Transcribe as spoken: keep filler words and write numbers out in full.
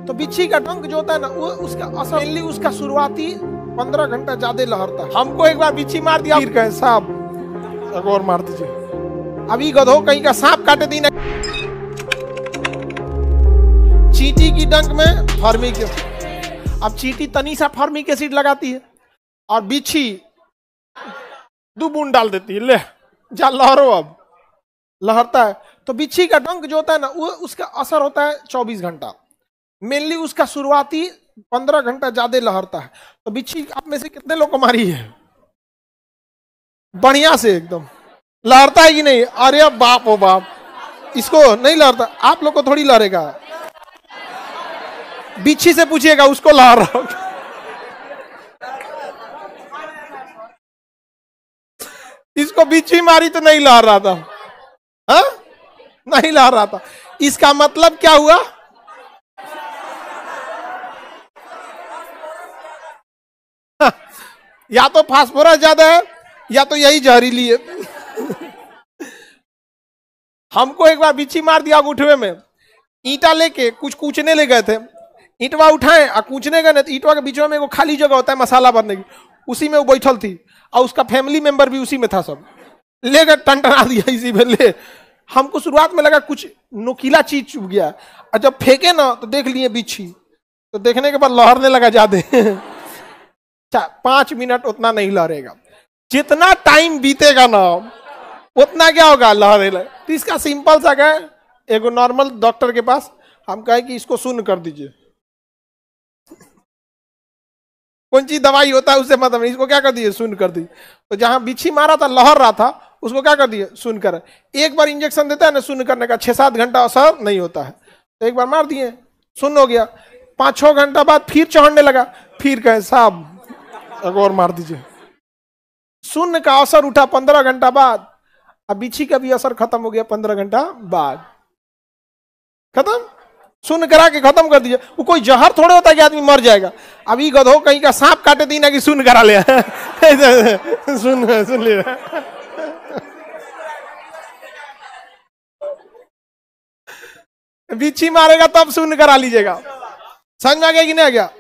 तो बिच्छी का डंक जो होता है ना, वो उसका असर मेनली उसका शुरुआती पंद्रह घंटा ज्यादा लहरता है। हमको एक बार बिच्छी मार दिया, फिर कहे सांप, एक और मार दीजिए। अभी गधो कहीं का सांप काटे दी ना। चींटी की डंक में फॉर्मिक एसिड। अब चींटी तनी सा फॉर्मिक एसिड लगाती है और बिच्छी दो बूंद डाल देती है, ले जा लहरो, अब लहरता है। तो बिच्छी का डंक जो होता है ना, वो उसका असर होता है चौबीस घंटा। मेनली उसका शुरुआती पंद्रह घंटा ज्यादा लहरता है। तो बिच्छी आप में से कितने लोग को मारी है? बढ़िया से एकदम लहरता है कि नहीं? अरे बाप ओ बाप, इसको नहीं लहरता। आप लोग को थोड़ी लहरेगा, बिच्छी से पूछिएगा, उसको लहर रहा होगा। इसको बिच्छी मारी तो नहीं लहर रहा था, हा? नहीं लहर रहा था। इसका मतलब क्या हुआ? या तो फास्फोरस ज्यादा है या तो यही जहरीली है। हमको एक बार बिच्छी मार दिया गुठवे में। ईंटा लेके कुछ कूचने ले गए थे, ईंटवा उठाए और कूचने गए, तो ईंटवा के बीच में वो खाली जगह होता है मसाला भरने की, उसी में वो बैठल थी और उसका फैमिली मेंबर भी उसी में था। सब ले गए, टनटना दिया इसी में ले। हमको शुरुआत में लगा कुछ नुकीला चीज चुभ गया, और जब फेंके ना तो देख लिए बिच्छी। तो देखने के बाद लहरने लगा ज्यादा। पांच मिनट उतना नहीं लहरेगा, जितना टाइम बीतेगा ना उतना क्या होगा, लहरे लगे। तो इसका सिंपल सा क्या है, एगो नॉर्मल डॉक्टर के पास हम कहे कि इसको शून्य कर दीजिए। कौन चीज दवाई होता है उससे मतलब नहीं, इसको क्या कर दिए, शून्य कर दी। तो जहां बिच्छी मारा था, लहर रहा था, उसको क्या कर दिए, शून्य कर। एक बार इंजेक्शन देता है ना शून्य करने का, छह सात घंटा असर नहीं होता है। तो एक बार मार दिए, शून्य हो गया। पांच छह घंटा बाद फिर चढ़ने लगा, फिर कहे साहब एक और मार दीजिए। शून्य का असर उठा पंद्रह घंटा बाद। अब बिच्छी का भी असर खत्म हो गया पंद्रह घंटा बाद, खत्म। शून्य करा के खत्म कर दीजिए। वो कोई जहर थोड़े होता है कि आदमी मर जाएगा। अभी गधो कहीं का सांप काटे दी ना कि शून्य करा ले। सुन सुन ले, बिच्छी मारेगा तब शून्य करा लीजिएगा। समझ में आ गया कि नहीं आ गया?